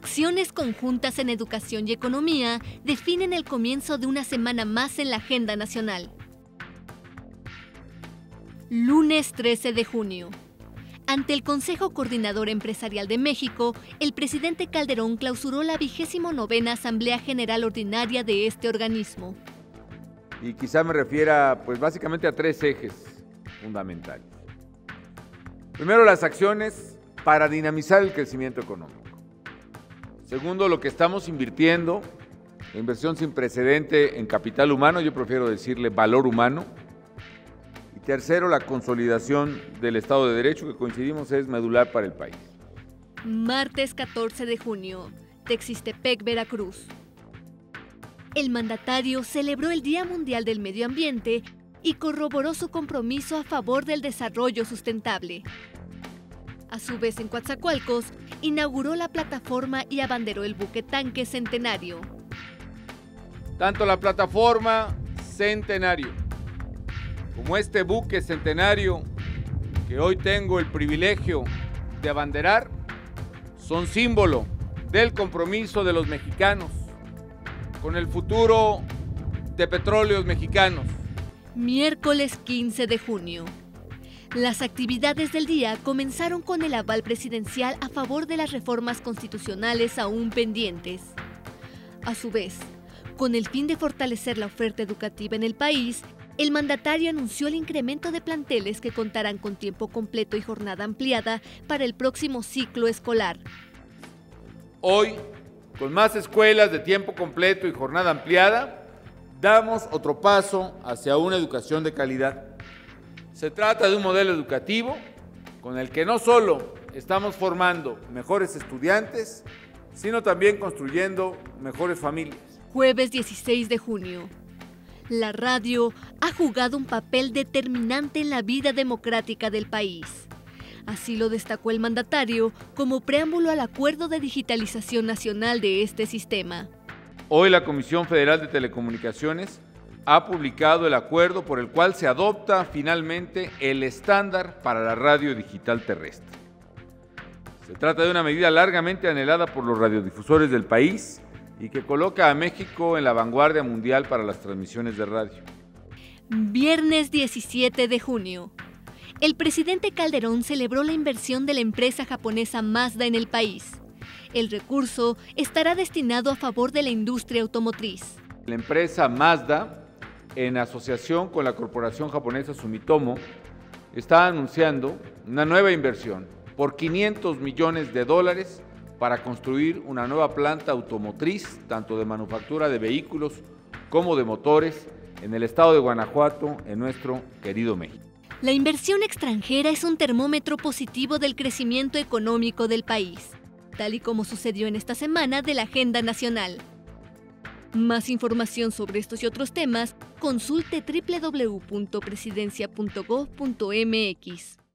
Acciones conjuntas en educación y economía definen el comienzo de una semana más en la agenda nacional. Lunes 13 de junio. Ante el Consejo Coordinador Empresarial de México, el presidente Calderón clausuró la 29ª Asamblea General Ordinaria de este organismo. Y quizá me refiera, básicamente a 3 ejes fundamentales. Primero, las acciones para dinamizar el crecimiento económico. Segundo, lo que estamos invirtiendo, la inversión sin precedente en capital humano, yo prefiero decirle valor humano. Y tercero, la consolidación del Estado de Derecho, que coincidimos es medular para el país. Martes 14 de junio, Texistepec, Veracruz. El mandatario celebró el Día Mundial del Medio Ambiente y corroboró su compromiso a favor del desarrollo sustentable. A su vez, en Coatzacoalcos, inauguró la plataforma y abanderó el buque tanque Centenario. Tanto la plataforma Centenario como este buque Centenario que hoy tengo el privilegio de abanderar son símbolo del compromiso de los mexicanos con el futuro de Petróleos Mexicanos. Miércoles 15 de junio. Las actividades del día comenzaron con el aval presidencial a favor de las reformas constitucionales aún pendientes. A su vez, con el fin de fortalecer la oferta educativa en el país, el mandatario anunció el incremento de planteles que contarán con tiempo completo y jornada ampliada para el próximo ciclo escolar. Hoy, con más escuelas de tiempo completo y jornada ampliada, damos otro paso hacia una educación de calidad. Se trata de un modelo educativo con el que no solo estamos formando mejores estudiantes, sino también construyendo mejores familias. Jueves 16 de junio. La radio ha jugado un papel determinante en la vida democrática del país. Así lo destacó el mandatario como preámbulo al acuerdo de digitalización nacional de este sistema. Hoy la Comisión Federal de Telecomunicaciones ha publicado el acuerdo por el cual se adopta finalmente el estándar para la radio digital terrestre. Se trata de una medida largamente anhelada por los radiodifusores del país y que coloca a México en la vanguardia mundial para las transmisiones de radio. Viernes 17 de junio. El presidente Calderón celebró la inversión de la empresa japonesa Mazda en el país. El recurso estará destinado a favor de la industria automotriz. La empresa Mazda, en asociación con la corporación japonesa Sumitomo, está anunciando una nueva inversión por $500 millones para construir una nueva planta automotriz, tanto de manufactura de vehículos como de motores, en el estado de Guanajuato, en nuestro querido México. La inversión extranjera es un termómetro positivo del crecimiento económico del país, tal y como sucedió en esta semana de la agenda nacional. Más información sobre estos y otros temas, consulte www.presidencia.gov.mx.